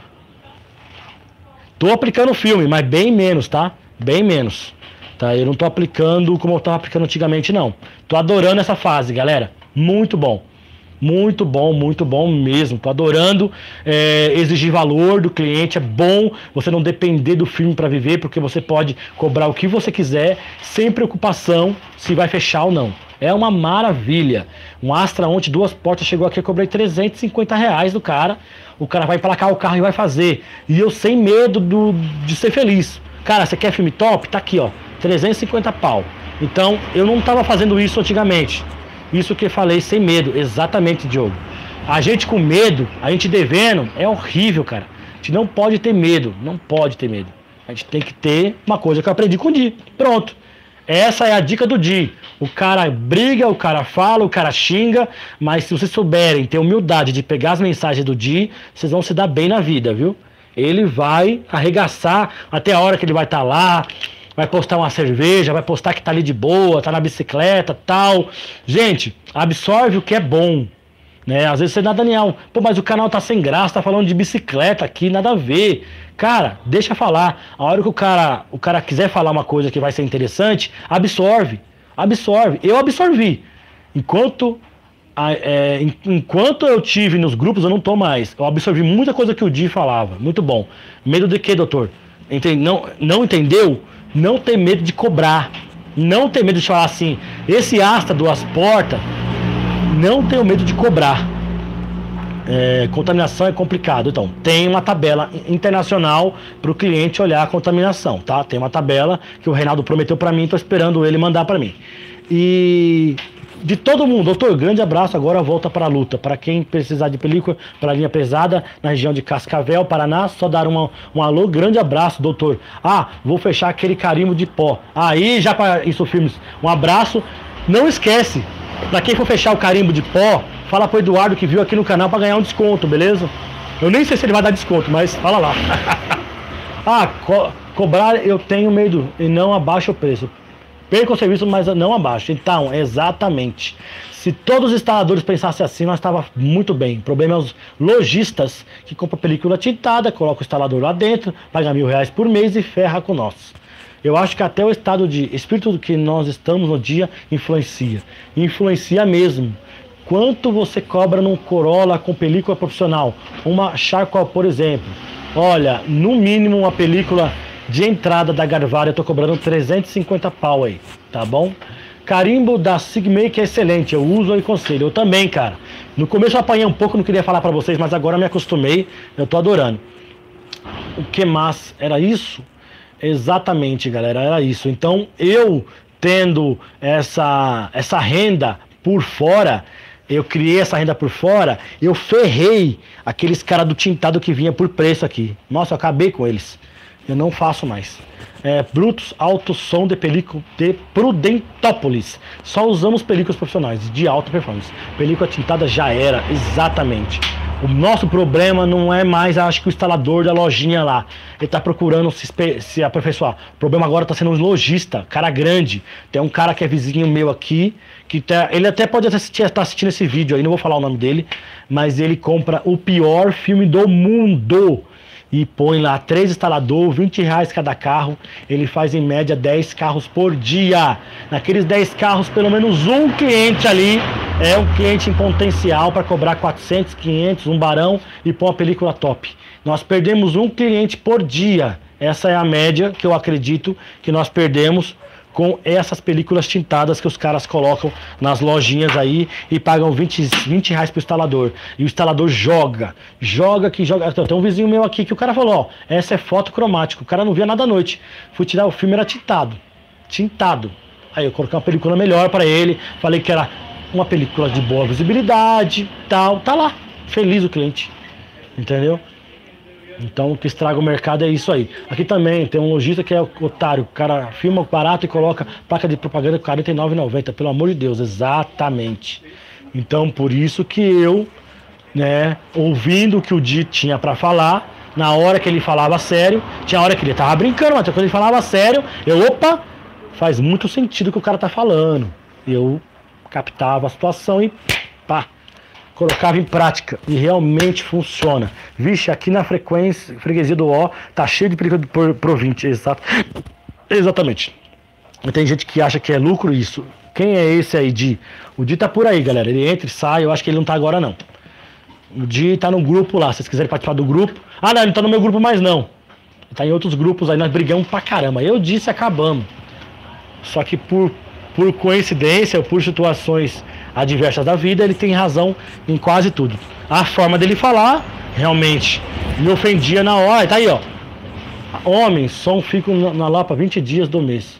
Tô aplicando o filme, mas bem menos, tá? Bem menos. Tá? Eu não tô aplicando como eu estava aplicando antigamente, não. Tô adorando essa fase, galera. Muito bom. Muito bom, muito bom mesmo. Tô adorando é, exigir valor do cliente. É bom você não depender do filme para viver, porque você pode cobrar o que você quiser, sem preocupação se vai fechar ou não. É uma maravilha. Um Astra ontem, duas portas, chegou aqui, eu cobrei trezentos e cinquenta reais do cara. O cara vai emplacar o carro e vai fazer. E eu sem medo do, de ser feliz. Cara, você quer filme top? Tá aqui, ó. trezentos e cinquenta pau. Então, eu não tava fazendo isso antigamente. Isso que eu falei, sem medo. Exatamente, Diogo. A gente com medo, a gente devendo, é horrível, cara. A gente não pode ter medo. Não pode ter medo. A gente tem que ter uma coisa que eu aprendi com o Di. Pronto. Essa é a dica do Di. O cara briga, o cara fala, o cara xinga, mas se vocês souberem ter humildade de pegar as mensagens do Di, vocês vão se dar bem na vida, viu? Ele vai arregaçar até a hora que ele vai estar tá lá, vai postar uma cerveja, vai postar que tá ali de boa, tá na bicicleta, tal. Gente, absorve o que é bom, né? Às vezes você dá, Daniel, pô, mas o canal tá sem graça, tá falando de bicicleta aqui, nada a ver. Cara, deixa falar. A hora que o cara, o cara quiser falar uma coisa que vai ser interessante, absorve, absorve. Eu absorvi. Enquanto, é, enquanto eu tive nos grupos, eu não tô mais. Eu absorvi muita coisa que o Di falava. Muito bom. Medo de quê, doutor? Entende? Não, não entendeu? Não tem medo de cobrar. Não tem medo de falar assim, esse asta duas portas, não tenho medo de cobrar. É, contaminação é complicado, então tem uma tabela internacional para o cliente olhar a contaminação, tá? Tem uma tabela que o Reinaldo prometeu para mim, tô esperando ele mandar para mim. E de todo mundo, doutor, grande abraço, agora volta para a luta. Para quem precisar de película para linha pesada na região de Cascavel, Paraná, só dar uma, um alô, grande abraço, doutor. Ah, vou fechar aquele carimbo de pó. Aí já para isso firmes, um abraço. Não esquece, para quem for fechar o carimbo de pó, fala pro Eduardo que viu aqui no canal para ganhar um desconto, beleza? Eu nem sei se ele vai dar desconto, mas fala lá. Ah, co cobrar eu tenho medo e não abaixo o preço. Perca o serviço, mas não abaixo. Então, exatamente. Se todos os instaladores pensassem assim, nós estávamos muito bem. O problema é os lojistas que compram película tintada, colocam o instalador lá dentro, paga mil reais por mês e ferra com nós. Eu acho que até o estado de espírito que nós estamos no dia influencia. Influencia mesmo. Quanto você cobra num Corolla com película profissional? Uma Charcoal, por exemplo. Olha, no mínimo uma película de entrada da Garvara eu tô cobrando trezentos e cinquenta pau aí, tá bom? Carimbo da Sigmake é excelente, eu uso e aconselho. Eu também, cara. No começo eu apanhei um pouco, não queria falar pra vocês, mas agora eu me acostumei, eu tô adorando. O que mais? Era isso? Exatamente, galera, era isso. Então, eu tendo essa, essa renda por fora, eu criei essa renda por fora, eu ferrei aqueles caras do tintado que vinha por preço aqui. Nossa, eu acabei com eles. Eu não faço mais. É, Brutus Alto Som de película de Prudentópolis. Só usamos películas profissionais de alta performance. Película tintada já era, exatamente. O nosso problema não é mais, acho que o instalador da lojinha lá. Ele tá procurando se, se aperfeiçoar. O problema agora tá sendo um lojista, cara grande. Tem um cara que é vizinho meu aqui, que tá, ele até pode estar tá assistindo esse vídeo aí, não vou falar o nome dele, mas ele compra o pior filme do mundo. E põe lá três instaladores, vinte reais cada carro. Ele faz em média dez carros por dia. Naqueles dez carros, pelo menos um cliente ali é um cliente em potencial para cobrar quatrocentos, quinhentos, um barão e pôr uma película top. Nós perdemos um cliente por dia. Essa é a média que eu acredito que nós perdemos com essas películas tintadas que os caras colocam nas lojinhas aí e pagam vinte, vinte reais pro instalador. E o instalador joga, joga que joga. Tem um vizinho meu aqui que o cara falou, ó, essa é foto cromática, o cara não via nada à noite. Fui tirar o filme, era tintado, tintado. Aí eu coloquei uma película melhor pra ele, falei que era uma película de boa visibilidade, tal, tá lá, feliz o cliente, entendeu? Então o que estraga o mercado é isso aí. Aqui também tem um lojista que é otário. O cara filma barato e coloca placa de propaganda por quarenta e nove reais e noventa centavos. Pelo amor de Deus, exatamente. Então por isso que eu, né, ouvindo o que o Di tinha pra falar, na hora que ele falava sério, tinha hora que ele tava brincando, mas quando ele falava sério, eu, opa, faz muito sentido o que o cara tá falando. Eu captava a situação e pá, colocava em prática e realmente funciona. Vixe, aqui na frequência, freguesia do O, tá cheio de película por, por vinte, exato. Exatamente. E tem gente que acha que é lucro isso. Quem é esse aí, Di? O Di tá por aí, galera. Ele entra e sai, eu acho que ele não tá agora, não. O Di tá no grupo lá, se vocês quiserem participar do grupo. Ah, não, ele não tá no meu grupo mais, não. Ele tá em outros grupos aí, nós brigamos pra caramba. Eu disse, acabamos. Só que por, por coincidência, por situações adversas da vida, ele tem razão em quase tudo. A forma dele falar, realmente, me ofendia na hora. Tá aí, ó. Homem, som, fico na Lapa vinte dias do mês.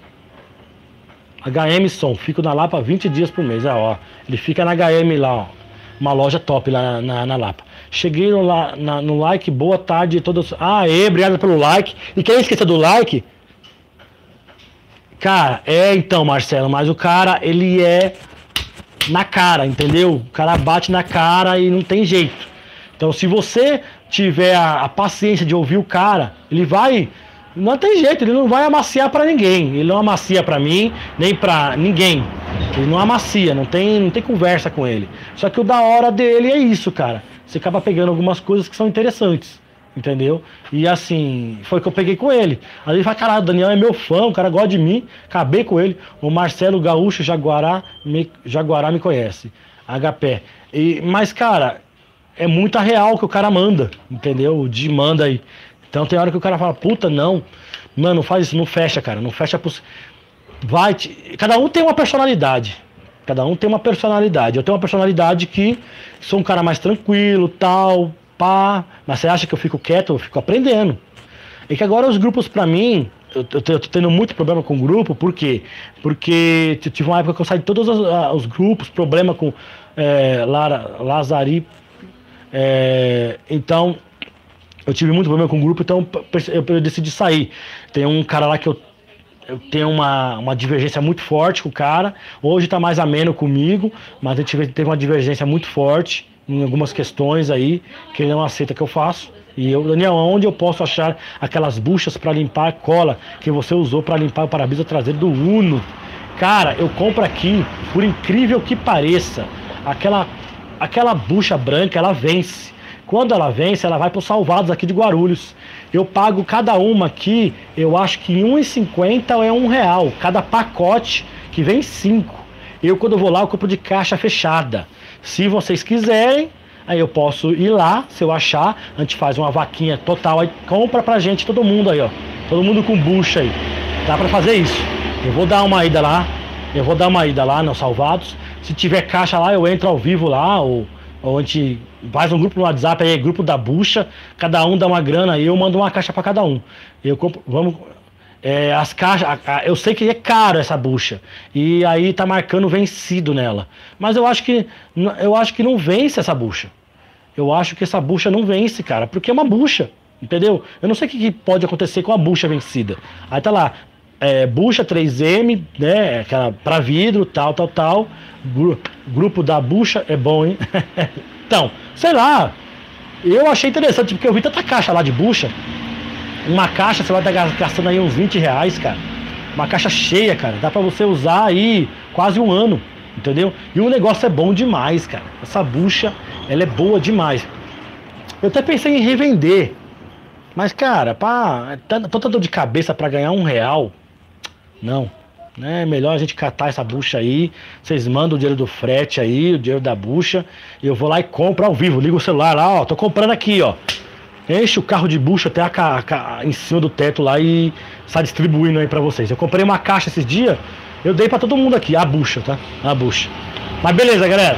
H M Som, fico na Lapa vinte dias por mês. É, ó. Ele fica na H M lá, ó. Uma loja top lá na, na, na Lapa. Cheguei no, na, no like, boa tarde a todos. Ah, é, obrigado pelo like. E quem esqueceu do like? Cara, é então, Marcelo, mas o cara, ele é na cara, entendeu? O cara bate na cara e não tem jeito. Então, se você tiver a, a paciência de ouvir o cara, ele vai... Não tem jeito, ele não vai amaciar pra ninguém. Ele não amacia pra mim, nem pra ninguém. Ele não amacia, não tem, não tem conversa com ele. Só que o da hora dele é isso, cara. Você acaba pegando algumas coisas que são interessantes, entendeu? E assim, foi o que eu peguei com ele. Aí ele fala, caralho, o Daniel é meu fã, o cara gosta de mim. Acabei com ele. O Marcelo Gaúcho Jaguará me, Jaguará me conhece. H P. E, mas, cara, é muita real que o cara manda, entendeu? O Di manda aí. Então tem hora que o cara fala, puta, não, mano, não faz isso, não fecha, cara, não fecha por... Vai, te... cada um tem uma personalidade, cada um tem uma personalidade. Eu tenho uma personalidade que sou um cara mais tranquilo, tal, pá, mas você acha que eu fico quieto, eu fico aprendendo. E que agora os grupos pra mim, eu, eu, tô, eu tô tendo muito problema com o grupo, por quê? Porque eu tive uma época que eu saí de todos os, os grupos, problema com é, Lara, Lazari, é, então... Eu tive muito problema com o grupo, então eu, eu decidi sair. Tem um cara lá que eu, eu tenho uma, uma divergência muito forte com o cara. Hoje tá mais ameno comigo, mas a gente teve uma divergência muito forte em algumas questões aí, que ele não aceita que eu faço. E eu, Daniel, onde eu posso achar aquelas buchas para limpar a cola que você usou para limpar o para-brisa traseiro do Uno? Cara, eu compro aqui, por incrível que pareça, aquela, aquela bucha branca, ela vence. Quando ela vence, ela vai para os Salvados aqui de Guarulhos. Eu pago cada uma aqui, eu acho que um real e cinquenta centavos é um real. Cada pacote que vem cinco. Eu, quando eu vou lá, eu compro de caixa fechada. Se vocês quiserem, aí eu posso ir lá, se eu achar, a gente faz uma vaquinha total, aí compra pra gente, todo mundo aí, ó. Todo mundo com bucha aí. Dá pra fazer isso. Eu vou dar uma ida lá, eu vou dar uma ida lá nos Salvados. Se tiver caixa lá, eu entro ao vivo lá, ou... ou a gente faz um grupo no WhatsApp aí, grupo da bucha, cada um dá uma grana e eu mando uma caixa para cada um. Eu compro, vamos, é, as caixas, a, a, eu sei que é caro essa bucha e aí tá marcando vencido nela, mas eu acho que eu acho que não vence essa bucha. Eu acho que essa bucha não vence, cara, porque é uma bucha, entendeu? Eu não sei o que, que pode acontecer com a bucha vencida. Aí tá lá, é, bucha três M, né, aquela para vidro, tal, tal, tal. Gru, grupo da bucha é bom, hein? Então, sei lá, eu achei interessante, porque eu vi tanta caixa lá de bucha. Uma caixa, você vai estar gastando aí uns vinte reais, cara. Uma caixa cheia, cara, dá pra você usar aí quase um ano, entendeu? E o negócio é bom demais, cara. Essa bucha, ela é boa demais. Eu até pensei em revender, mas, cara, pá, tanta dor de cabeça pra ganhar um real, não. É melhor a gente catar essa bucha aí. Vocês mandam o dinheiro do frete aí, o dinheiro da bucha, e eu vou lá e compro ao vivo. Ligo o celular lá, ó, tô comprando aqui, ó. Enche o carro de bucha até a, a, a, em cima do teto lá e sai distribuindo aí pra vocês. Eu comprei uma caixa esses dias, eu dei pra todo mundo aqui, a bucha, tá? A bucha. Mas beleza, galera.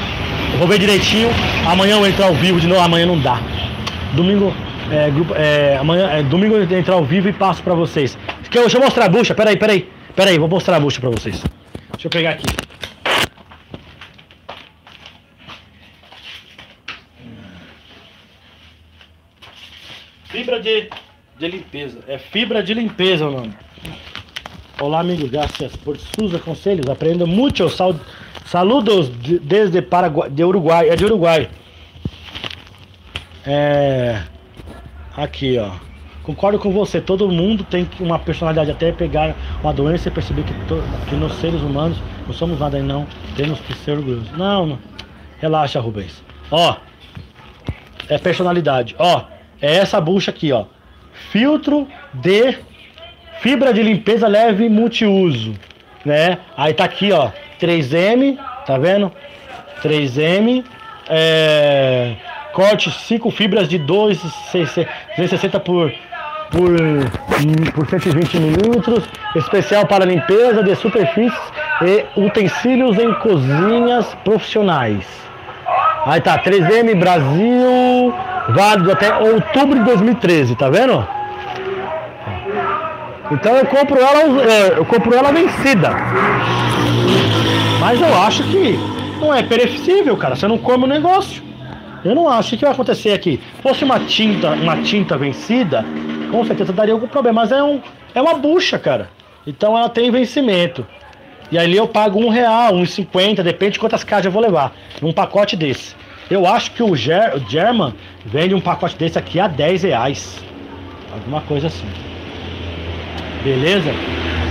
Eu vou ver direitinho. Amanhã eu entro ao vivo de novo. Amanhã não dá. Domingo, é, grupo, é, amanhã, é, domingo eu entro ao vivo e passo pra vocês. Deixa eu mostrar a bucha, peraí, peraí. Pera aí, vou mostrar a bucha pra vocês. Deixa eu pegar aqui. Fibra de, de limpeza. É fibra de limpeza o nome. Olá, amigo. Graças por sus conselhos. Aprendo muito. Sal, saludos de, desde Paraguai, de Uruguai. É de Uruguai. É... Aqui, ó. Concordo com você, todo mundo tem uma personalidade até pegar uma doença e perceber que, to, que nós seres humanos não somos nada e não temos que ser orgulhosos. Não, não. Relaxa, Rubens. Ó, é personalidade. Ó, é essa bucha aqui, ó. Filtro de fibra de limpeza leve multiuso, né? Aí tá aqui, ó, três M, tá vendo? três M, é... corte cinco fibras de duzentos e sessenta por Por, por cento e vinte milímetros, especial para limpeza de superfícies e utensílios em cozinhas profissionais. Aí tá, três M Brasil, válido até outubro de dois mil e treze, tá vendo? Então eu compro ela, eu compro ela vencida. Mas eu acho que não é perecível, cara, você não come o negócio. Eu não acho. O que vai acontecer aqui? Se fosse uma tinta, uma tinta vencida, com certeza daria algum problema. Mas é, um, é uma bucha, cara. Então ela tem vencimento. E ali eu pago um real, um e cinquenta, depende de quantas caixas eu vou levar. Num pacote desse. Eu acho que o, Ger o German vende um pacote desse aqui a dez reais. Alguma coisa assim. Beleza?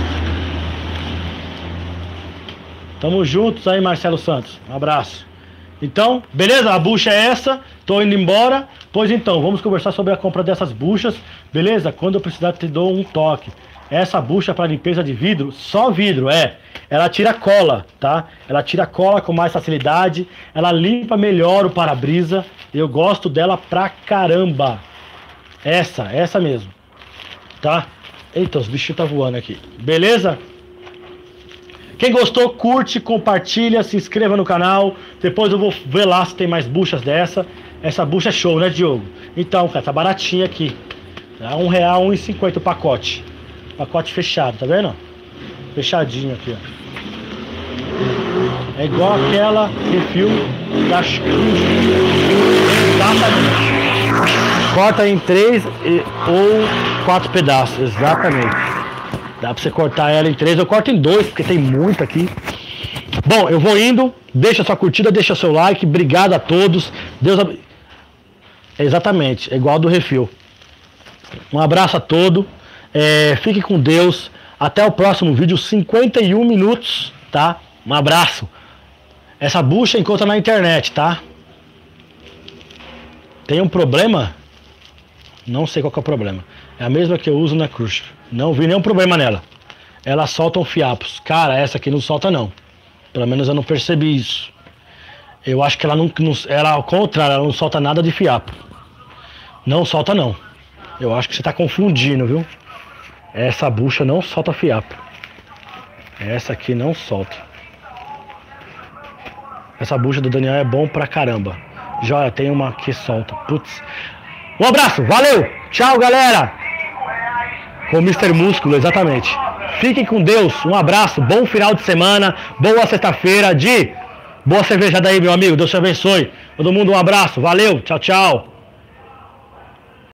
Tamo juntos aí, Marcelo Santos. Um abraço. Então, beleza? A bucha é essa. Tô indo embora. Pois então, vamos conversar sobre a compra dessas buchas. Beleza? Quando eu precisar te dou um toque. Essa bucha para limpeza de vidro, só vidro, é. Ela tira cola, tá? Ela tira cola com mais facilidade. Ela limpa melhor o para-brisa. Eu gosto dela pra caramba. Essa, essa mesmo. Tá? Eita, os bichos tá voando aqui. Beleza? Quem gostou, curte, compartilha, se inscreva no canal. Depois eu vou ver lá se tem mais buchas dessa. Essa bucha é show, né, Diogo? Então, cara, tá baratinha aqui. Tá? Um real, um e cinquenta o pacote. Pacote fechado, tá vendo? Fechadinho aqui, ó. É igual aquela refil da Cruz. Exatamente. Corta em três e, ou quatro pedaços, exatamente. Dá pra você cortar ela em três, eu corto em dois, porque tem muito aqui. Bom, eu vou indo. Deixa sua curtida, deixa seu like. Obrigado a todos. Deus ab... Exatamente, é igual do refil. Um abraço a todos. É, fique com Deus. Até o próximo vídeo, cinquenta e um minutos, tá? Um abraço. Essa bucha encontra na internet, tá? Tem um problema? Não sei qual que é o problema. É a mesma que eu uso na Cruz. Não vi nenhum problema nela. Elas soltam fiapos. Cara, essa aqui não solta não. Pelo menos eu não percebi isso. Eu acho que ela não, não ela, ao contrário, ela não solta nada de fiapo. Não solta não. Eu acho que você tá confundindo, viu? Essa bucha não solta fiapo. Essa aqui não solta. Essa bucha do Daniel é bom pra caramba. Joia, tem uma que solta. Putz. Um abraço, valeu! Tchau, galera! Com o mister Músculo, exatamente. Fiquem com Deus, um abraço, bom final de semana, boa sexta-feira de... Boa cervejada aí, meu amigo, Deus te abençoe. Todo mundo um abraço, valeu, tchau, tchau.